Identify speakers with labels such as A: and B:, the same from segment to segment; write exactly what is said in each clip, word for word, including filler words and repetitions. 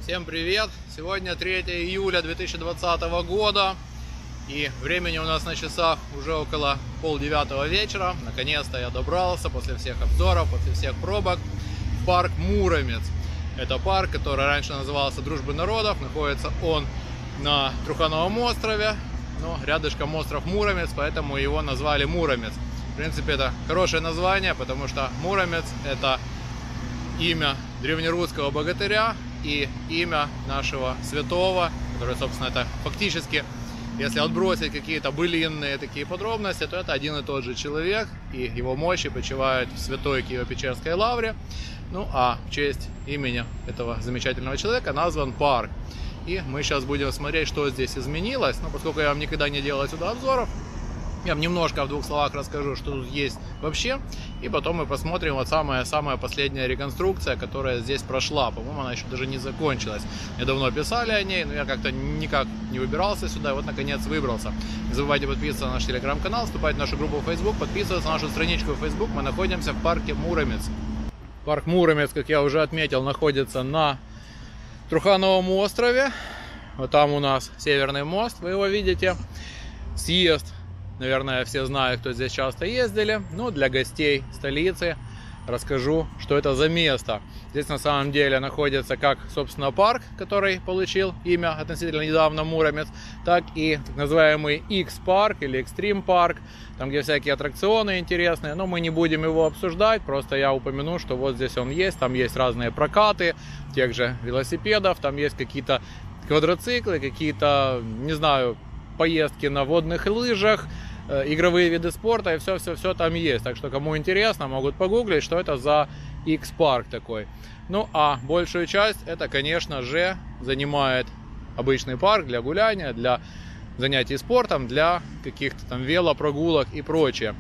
A: Всем привет! Сегодня третье июля две тысячи двадцатого года, и времени у нас на часах уже около полдевятого вечера. Наконец-то я добрался после всех обзоров, после всех пробок в парк Муромец. Это парк, который раньше назывался Дружбы народов. Находится он на Трухановом острове, но рядышком остров Муромец, поэтому его назвали Муромец. В принципе, это хорошее название, потому что Муромец — это имя древнерусского богатыря и имя нашего святого, который, собственно, это фактически, если отбросить какие-то былинные такие подробности, то это один и тот же человек, и его мощи почивают в святой Киево-Печерской лавре. Ну а в честь имени этого замечательного человека назван парк. И мы сейчас будем смотреть, что здесь изменилось. Но поскольку я вам никогда не делал сюда обзоров, я вам немножко в двух словах расскажу, что тут есть вообще. И потом мы посмотрим вот самая-самая последняя реконструкция, которая здесь прошла. По-моему, она еще даже не закончилась. Мне давно писали о ней, но я как-то никак не выбирался сюда. И вот, наконец, выбрался. Не забывайте подписываться на наш телеграм-канал, вступать в нашу группу в Facebook, подписываться на нашу страничку в Facebook. Мы находимся в парке Муромец. Парк Муромец, как я уже отметил, находится на Трухановом острове. Вот там у нас Северный мост, вы его видите. Съезд. Наверное, все знают, кто здесь часто ездили. Но для гостей столицы расскажу, что это за место. Здесь на самом деле находится как, собственно, парк, который получил имя относительно недавно Муромец, так и так называемый X-парк или Extreme парк, там где всякие аттракционы интересные. Но мы не будем его обсуждать, просто я упомяну, что вот здесь он есть. Там есть разные прокаты тех же велосипедов, там есть какие-то квадроциклы, какие-то, не знаю, поездки на водных лыжах, игровые виды спорта, и все-все-все там есть. Так что, кому интересно, могут погуглить, что это за X-парк такой. Ну, а большую часть это, конечно же, занимает обычный парк для гуляния, для занятий спортом, для каких-то там велопрогулок и прочее.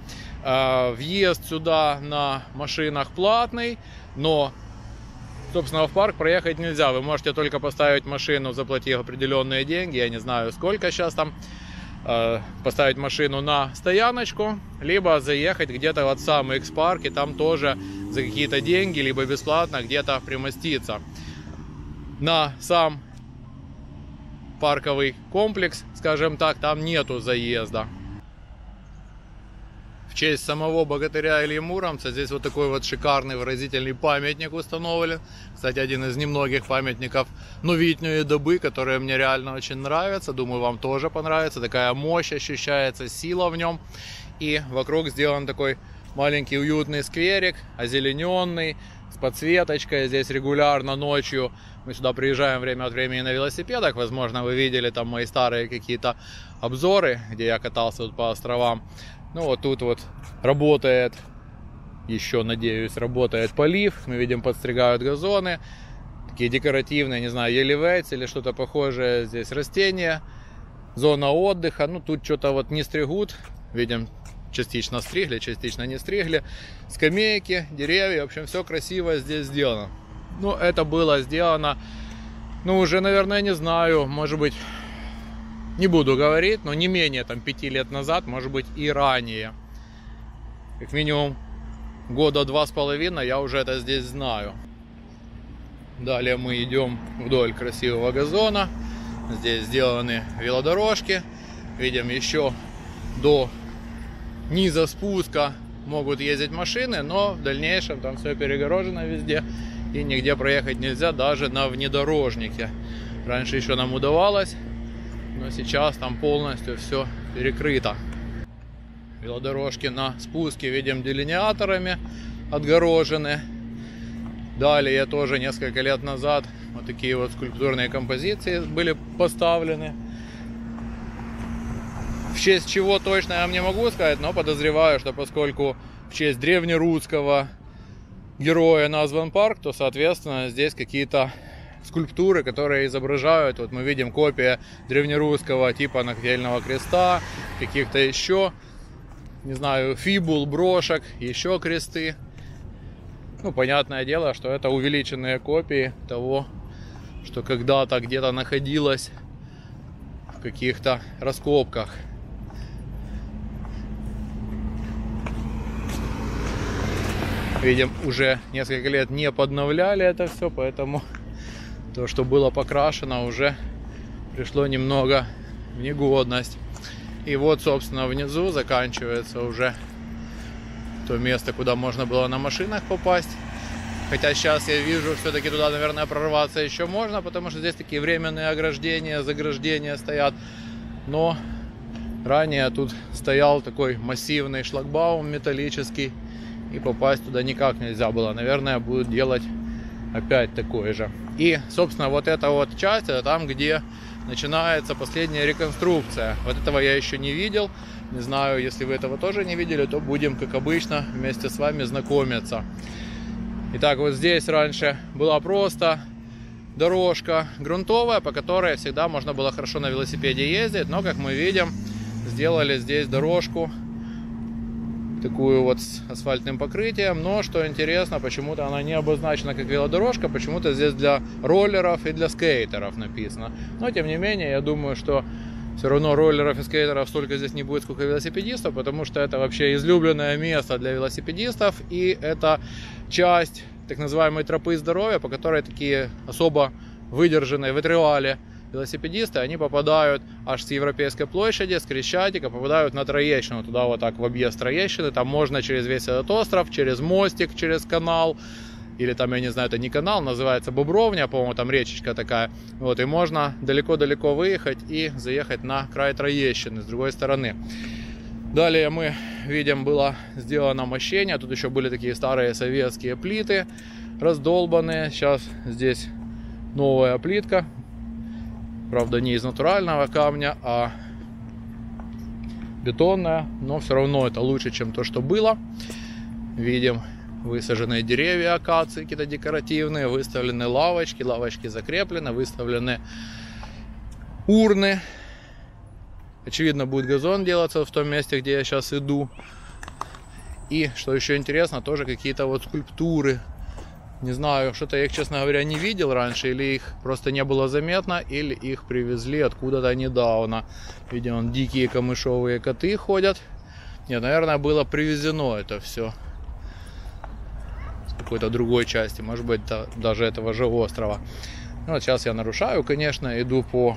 A: Въезд сюда на машинах платный, но, собственно, в парк проехать нельзя. Вы можете только поставить машину, заплатив определенные деньги, я не знаю, сколько сейчас там, поставить машину на стояночку, либо заехать где-то вот в самый X-парк и там тоже за какие-то деньги, либо бесплатно где-то примоститься. На сам парковый комплекс, скажем так, там нету заезда. В честь самого богатыря Ильи Муромца здесь вот такой вот шикарный выразительный памятник установлен. Кстати, один из немногих памятников новітньої доби, которые мне реально очень нравятся. Думаю, вам тоже понравится. Такая мощь ощущается, сила в нем. И вокруг сделан такой маленький уютный скверик, озелененный, с подсветочкой. Здесь регулярно ночью мы сюда приезжаем время от времени на велосипедах. Возможно, вы видели там мои старые какие-то обзоры, где я катался тут по островам. Ну вот тут вот работает, еще надеюсь, работает полив. Мы видим, подстригают газоны. Такие декоративные, не знаю, елевейцы или что-то похожее. Здесь растения, зона отдыха. Ну тут что-то вот не стригут. Видим, частично стригли, частично не стригли. Скамейки, деревья, в общем, все красиво здесь сделано. Ну, это было сделано, ну, уже, наверное, не знаю, может быть... Не буду говорить, но не менее там пяти лет назад, может быть и ранее. Как минимум года два с половиной я уже это здесь знаю. Далее мы идем вдоль красивого газона. Здесь сделаны велодорожки. Видим, еще до низа спуска могут ездить машины, но в дальнейшем там все перегорожено везде. И нигде проехать нельзя, даже на внедорожнике. Раньше еще нам удавалось. Но сейчас там полностью все перекрыто. Велодорожки на спуске, видим, делиниаторами отгорожены. Далее тоже несколько лет назад вот такие вот скульптурные композиции были поставлены. В честь чего точно я вам не могу сказать, но подозреваю, что поскольку в честь древнерусского героя назван парк, то, соответственно, здесь какие-то скульптуры, которые изображают, вот мы видим копия древнерусского типа нательного креста, каких-то еще, не знаю, фибул, брошек, еще кресты. Ну, понятное дело, что это увеличенные копии того, что когда-то где-то находилось в каких-то раскопках. Видим, уже несколько лет не подновляли это все, поэтому То, что было покрашено, уже пришло немного в негодность. И вот, собственно, внизу заканчивается уже то место, куда можно было на машинах попасть. Хотя сейчас я вижу, все-таки туда, наверное, прорваться еще можно, потому что здесь такие временные ограждения, заграждения стоят. Но ранее тут стоял такой массивный шлагбаум металлический, и попасть туда никак нельзя было. Наверное, будут делать опять такой же. И, собственно, вот эта вот часть, это там, где начинается последняя реконструкция. Вот этого я еще не видел. Не знаю, если вы этого тоже не видели, то будем, как обычно, вместе с вами знакомиться. Итак, вот здесь раньше была просто дорожка грунтовая, по которой всегда можно было хорошо на велосипеде ездить. Но, как мы видим, сделали здесь дорожку такую вот с асфальтным покрытием. Но, что интересно, почему-то она не обозначена как велодорожка. Почему-то здесь для роллеров и для скейтеров написано. Но, тем не менее, я думаю, что все равно роллеров и скейтеров столько здесь не будет, сколько велосипедистов, потому что это вообще излюбленное место для велосипедистов, и это часть так называемой тропы здоровья, по которой такие особо выдержанные в триале велосипедисты, они попадают аж с Европейской площади, с Крещатика, попадают на Троещину, туда вот так в объезд Троещины, там можно через весь этот остров, через мостик, через канал, или там, я не знаю, это не канал, называется Бобровня, по-моему, там речечка такая. Вот, и можно далеко-далеко выехать и заехать на край Троещины с другой стороны. Далее мы видим, было сделано мощение. Тут еще были такие старые советские плиты, раздолбанные. Сейчас здесь новая плитка. Правда, не из натурального камня, а бетонная. Но все равно это лучше, чем то, что было. Видим высаженные деревья, акации какие-то декоративные, выставлены лавочки, лавочки закреплены, выставлены урны. Очевидно, будет газон делаться в том месте, где я сейчас иду. И, что еще интересно, тоже какие-то вот скульптуры. Не знаю, что-то я их, честно говоря, не видел раньше, или их просто не было заметно, или их привезли откуда-то недавно. Видимо, дикие камышовые коты ходят. Нет, наверное, было привезено это все какой-то другой части, может быть, даже этого же острова. Ну, вот сейчас я нарушаю, конечно, иду по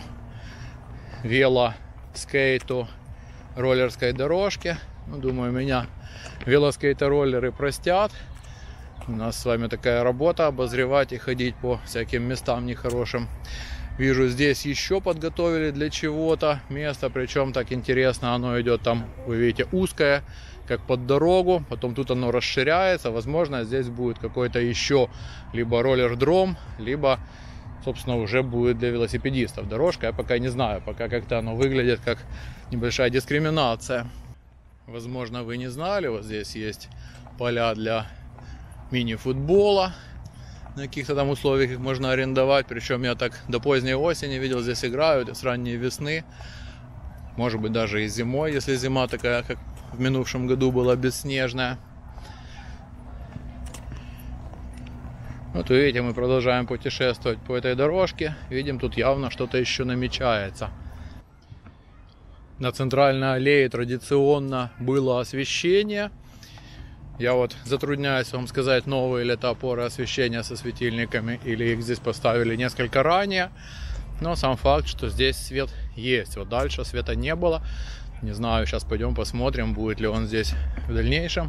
A: вело, скейту, роллерской дорожке. Ну, думаю, меня велоскейты-роллеры простят. У нас с вами такая работа, обозревать и ходить по всяким местам нехорошим. Вижу, здесь еще подготовили для чего-то место, причем так интересно, оно идет там, вы видите, узкое, как под дорогу, потом тут оно расширяется, возможно, здесь будет какой-то еще либо роллер-дром, либо, собственно, уже будет для велосипедистов дорожка. Я пока не знаю, пока как-то оно выглядит как небольшая дискриминация. Возможно, вы не знали, вот здесь есть поля для мини-футбола. На каких-то там условиях их можно арендовать. Причем я так до поздней осени видел, здесь играют, с ранней весны. Может быть, даже и зимой, если зима такая, как в минувшем году была, бесснежная. Вот видите, мы продолжаем путешествовать по этой дорожке. Видим, тут явно что-то еще намечается. На центральной аллее традиционно было освещение. Я вот затрудняюсь вам сказать, новые ли это опоры освещения со светильниками, или их здесь поставили несколько ранее. Но сам факт, что здесь свет есть. Вот дальше света не было. Не знаю, сейчас пойдем посмотрим, будет ли он здесь в дальнейшем.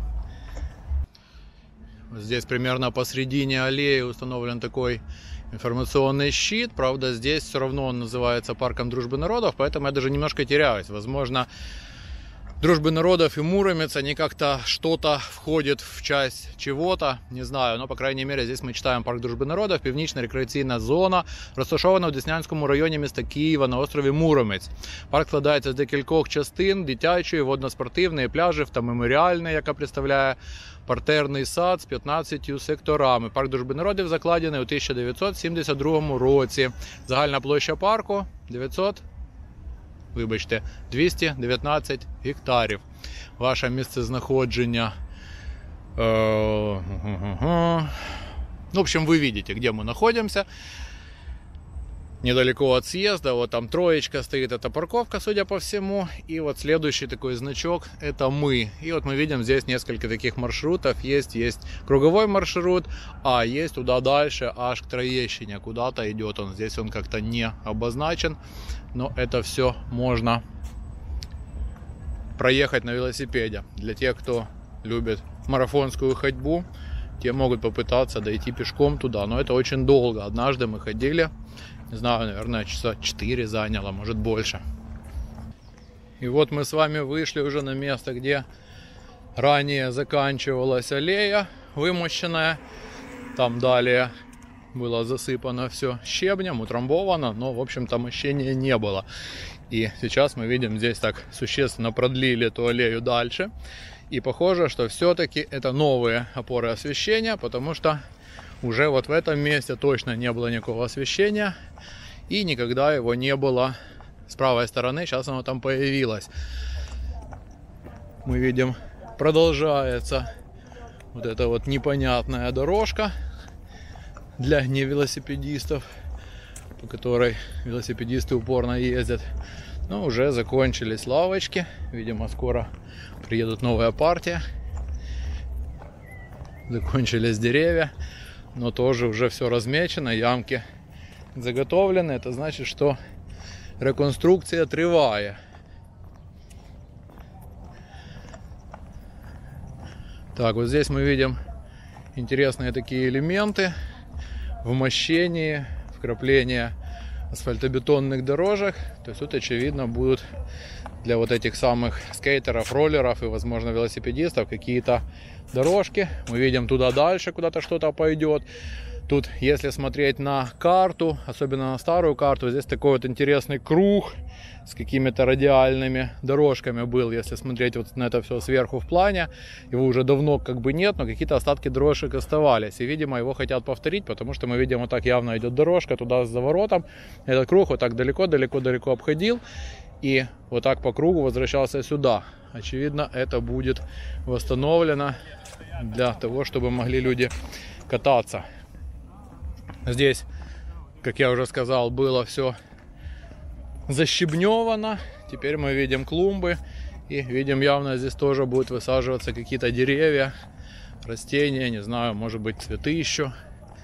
A: Здесь примерно посредине аллеи установлен такой информационный щит. Правда, здесь все равно он называется парком Дружбы народов, поэтому я даже немножко теряюсь. Возможно, Дружбы народов и Муромец, они как-то что-то входит в часть чего-то, не знаю, но, по крайней мере, здесь мы читаем парк Дружбы народов, північно-рекреаційна зона, розташована в Деснянському районі міста Києва на острові Муромець. Парк складається з декількох частин: дитячої, водно-спортивної, пляжів та меморіальної, яка представляє партерний сад з п'ятнадцятью секторами. Парк Дружби народів закладений у тисяча дев'ятсот сімдесят другому році. Загальна площа парку дев'ятсот Вибачте, двісті дев'ятнадцять гектарів. Ваше місцезнаходження. Ну, в общем, вы видите, где мы находимся. недалеко от съезда. Вот там троечка стоит, это парковка, судя по всему. И вот следующий такой значок, это мы. И вот мы видим здесь несколько таких маршрутов. Есть, есть круговой маршрут, а есть туда дальше, аж к Троещине. Куда-то идет он. Здесь он как-то не обозначен. Но это все можно проехать на велосипеде. Для тех, кто любит марафонскую ходьбу, те могут попытаться дойти пешком туда. Но это очень долго. Однажды мы ходили, не знаю, наверное, часа четыре заняло, может больше. И вот мы с вами вышли уже на место, где ранее заканчивалась аллея вымощенная. Там далее было засыпано все щебнем, утрамбовано, но, в общем-то, мощения не было. И сейчас мы видим, здесь так существенно продлили эту аллею дальше. И похоже, что все-таки это новые опоры освещения, потому что уже вот в этом месте точно не было никакого освещения. И никогда его не было с правой стороны. Сейчас оно там появилось. Мы видим, продолжается вот эта вот непонятная дорожка для невелосипедистов, по которой велосипедисты упорно ездят. Но уже закончились лавочки. Видимо, скоро приедут новая партия. Закончились деревья, но тоже уже все размечено, ямки заготовлены. Это значит, что реконструкция триває. Так, вот здесь мы видим интересные такие элементы в мощении, вкрапления асфальтобетонных дорожек. То есть тут, очевидно, будут для вот этих самых скейтеров, роллеров и, возможно, велосипедистов какие-то дорожки. Мы видим туда дальше, куда-то что-то пойдет. Тут, если смотреть на карту, особенно на старую карту, здесь такой вот интересный круг с какими-то радиальными дорожками был. Если смотреть вот на это все сверху в плане, его уже давно как бы нет, но какие-то остатки дорожек оставались. И, видимо, его хотят повторить, потому что мы видим, вот так явно идет дорожка туда за воротом. Этот круг вот так далеко-далеко-далеко обходил. И вот так по кругу возвращался сюда. Очевидно, это будет восстановлено для того, чтобы могли люди кататься. Здесь, как я уже сказал, было все защебневано. Теперь мы видим клумбы. И видим, явно здесь тоже будут высаживаться какие-то деревья, растения, не знаю, может быть, цветы еще.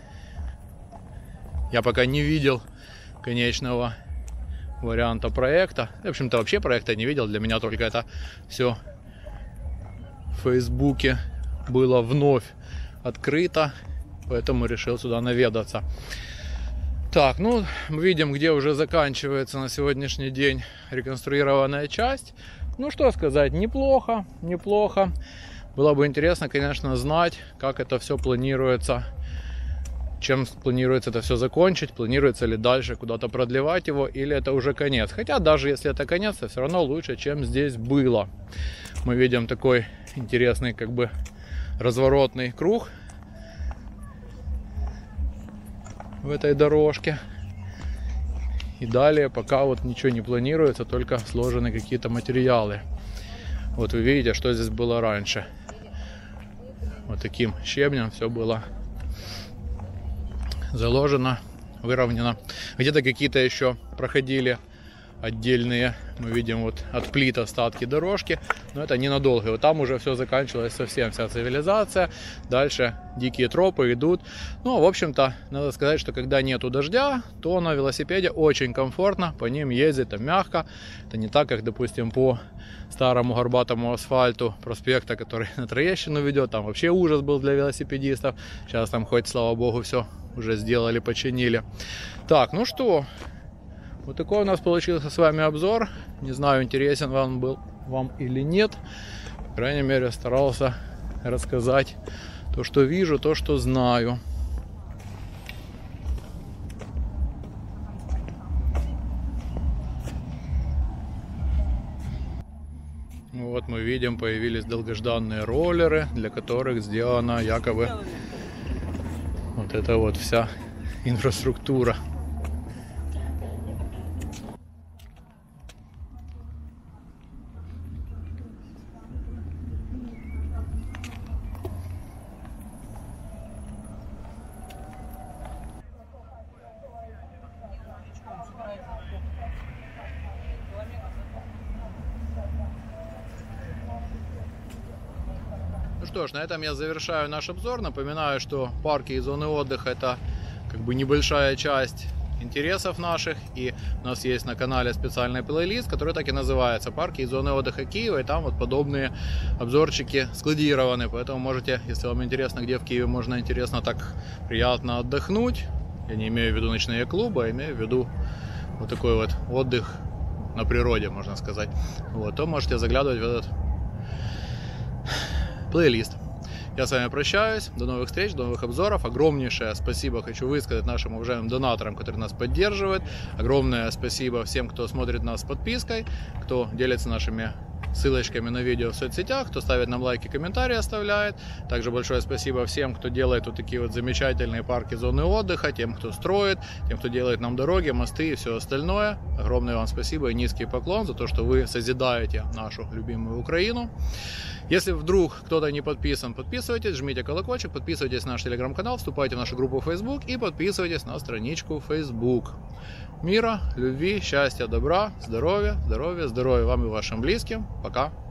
A: Я пока не видел конечного варианта проекта. В общем-то, вообще проекта не видел. Для меня только это все в Фейсбуке было вновь открыто. Поэтому решил сюда наведаться. Так, ну, мы видим, где уже заканчивается на сегодняшний день реконструированная часть. Ну, что сказать, неплохо, неплохо. Было бы интересно, конечно, знать, как это все планируется, чем планируется это все закончить, планируется ли дальше куда-то продлевать его, или это уже конец. Хотя, даже если это конец, то все равно лучше, чем здесь было. Мы видим такой интересный, как бы, разворотный круг в этой дорожке. И далее пока вот ничего не планируется, только сложены какие-то материалы. Вот вы видите, что здесь было раньше. Вот таким щебнем все было заложено, выровнено. Где-то какие-то еще проходили отдельные, мы видим, вот от плит остатки дорожки, но это ненадолго. Вот там уже все заканчивалось совсем, вся цивилизация. Дальше дикие тропы идут. Ну, в общем-то, надо сказать, что когда нету дождя, то на велосипеде очень комфортно, по ним ездить, там мягко. Это не так, как, допустим, по старому горбатому асфальту проспекта, который на Троещину ведет. Там вообще ужас был для велосипедистов. Сейчас там хоть, слава богу, все уже сделали, починили. Так, ну что, вот такой у нас получился с вами обзор. Не знаю, интересен он был вам или нет. По крайней мере, старался рассказать то, что вижу, то, что знаю. Вот мы видим, появились долгожданные роллеры, для которых сделана якобы вот эта вот вся инфраструктура. что ж, на этом я завершаю наш обзор. Напоминаю, что парки и зоны отдыха — это как бы небольшая часть интересов наших, и у нас есть на канале специальный плейлист, который так и называется «Парки и зоны отдыха Киева», и там вот подобные обзорчики складированы, поэтому можете, если вам интересно, где в Киеве можно интересно так приятно отдохнуть, я не имею в виду ночные клубы, а имею в виду вот такой вот отдых на природе, можно сказать, вот, то можете заглядывать в этот плейлист. Я с вами прощаюсь. До новых встреч, до новых обзоров. Огромнейшее спасибо хочу высказать нашим уважаемым донаторам, которые нас поддерживают. Огромное спасибо всем, кто смотрит нас с подпиской, кто делится нашими ссылочками на видео в соцсетях, кто ставит нам лайки, комментарии оставляет. Также большое спасибо всем, кто делает вот такие вот замечательные парки, зоны отдыха, тем, кто строит, тем, кто делает нам дороги, мосты и все остальное. Огромное вам спасибо и низкий поклон за то, что вы созидаете нашу любимую Украину. Если вдруг кто-то не подписан, подписывайтесь, жмите колокольчик, подписывайтесь на наш телеграм-канал, вступайте в нашу группу в Facebook и подписывайтесь на страничку в Facebook. Мира, любви, счастья, добра, здоровья, здоровья, здоровья вам и вашим близким. Пока.